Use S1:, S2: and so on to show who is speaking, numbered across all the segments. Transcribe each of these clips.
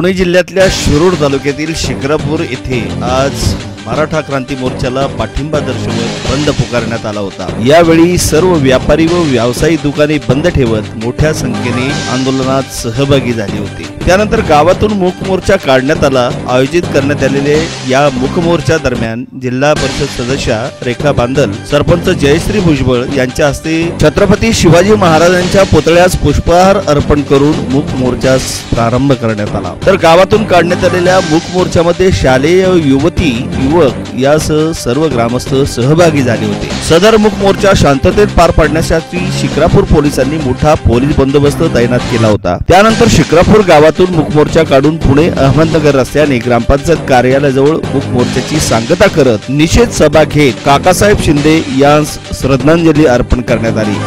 S1: पुणे जिल्ह्यातल्या शिरूर तालुक्यातील शिक्रापूर येथे आज मराठा क्रांती मोर्चाला पाठिंबा दर्शवत बंद पुकारण्यात आला होता। यावेळी सर्व व्यापारी व व्यावसायिक दुकाने बंद ठेवत मोठ्या संख्येने आंदोलनात सहभागी झाले होते। त्यानंतर गावातून मूक मोर्चा काढण्यात आला। आयोजित करण्यात आलेले या मूक मोर्चा दरम्यान जिल्हा परिषद सदस्या रेखा बांदल, सरपंच जयश्री भुजबळ यांच्या हस्ते छत्रपती शिवाजी महाराजांच्या पुतळ्यास पुष्पहार अर्पण करून मूक मोर्चास प्रारंभ करण्यात आला। तर गावातून काढण्यात आलेल्या मूक मोर्चामध्ये शालेय युवती युवक यासह सर्व ग्रामस्थ सहभागी झाले होते। सदर मूक मोर्चा शांततेत पार पाडण्यासाठी शिक्रापूर पोलिसांनी मोठा पोलीस बंदोबस्त तैनात केला होता। त्यानंतर शिक्रापूर गावातून मूक मोर्चा काढून पुणे अहमदनगर रस्त्याने ग्रामपंचायत कार्यालयाजवळ मूक मोर्चाची सांगता करत निषेध सभा घेत काकासाहेब शिंदे यांस श्रद्धांजली अर्पण करण्यात आली।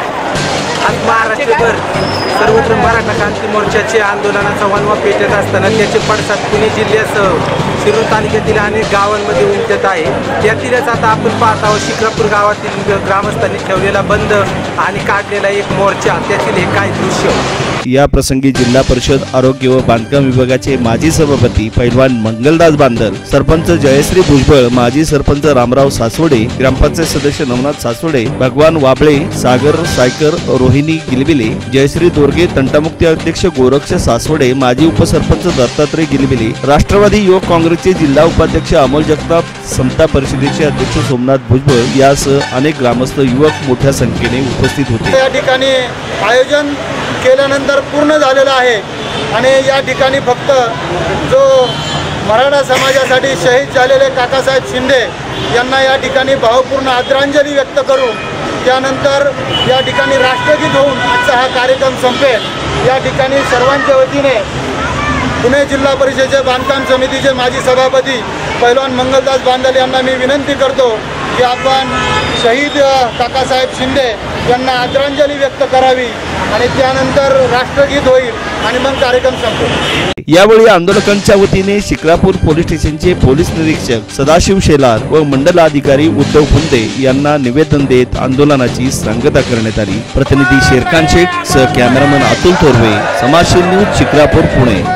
S2: महाराष्ट्रभर सर्वत्र मराठा क्रांती मोर्चाचे आंदोलनाचा वणवा पेटत असताना त्याचे पडसाद पुणे जिल्ह्यासह शिरूर तालुक्यातील अनेक गावांमध्ये उमटत आहे। त्यातीलच आता आपण पाहत आहोत शिक्रापूर गावातील ग्रामस्थांनी ठेवलेला बंद आणि काढलेला एक मोर्चा, त्यातील हे काय दृश्य।
S1: या प्रसंगी जिल्हा परिषद आरोग्य व बांधकाम विभागाचे माजी सभापती पैलवान मंगलदास बांदल, सरपंच जयश्री भुजबळ, माजी सरपंच रामराव सासवडे, ग्रामपंचायत सदस्य नवनाथ सासवडे, भगवान वाबळे, सागर सायकर, रोहिणी गिलबिले, जयश्री दोरगे, तंटामुक्ती अध्यक्ष गोरक्ष सासवडे, माजी उपसरपंच दत्तात्रय गिलबिले, राष्ट्रवादी युवक काँग्रेसचे जिल्हा उपाध्यक्ष अमोल जगताप, समता परिषदेचे अध्यक्ष सोमनाथ भुजबळ यासह अनेक ग्रामस्थ युवक मोठ्या संख्येने उपस्थित होते।
S3: या ठिकाणी आयोजन केल्यानंतर पूर्ण झालेला आहे आणि या ठिकाणी फक्त जो मराठा समाजासाठी शहीद झालेले काकासाहेब शिंदे यांना या ठिकाणी भावपूर्ण आदरांजली व्यक्त करून त्यानंतर या ठिकाणी राष्ट्रगीत होऊन आजचा हा कार्यक्रम संपेल। या ठिकाणी सर्वांच्या वतीने पुणे जिल्हा परिषदेचे बांधकाम समितीचे माजी सभापती पैलवान मंगलदास बांदल यांना मी विनंती करतो की आपण शहीद काकासाहेब शिंदे यांना आदरांजली व्यक्त करावी आणि त्यानंतर राष्ट्रगीत होईल आणि मग कार्यक्रम संपेल।
S1: यावेळी आंदोलकांच्या वतीने शिक्रापूर पोलीस स्टेशनचे पोलीस निरीक्षक सदाशिव शेलार व मंडलाधिकारी उद्धव फुंदे यांना निवेदन देत आंदोलनाची सांगता करण्यात आली। प्रतिनिधी शेरखान शेख सह कॅमेरामन अतुल थोरवे, समाजशील न्यूज, शिक्रापूर, पुणे।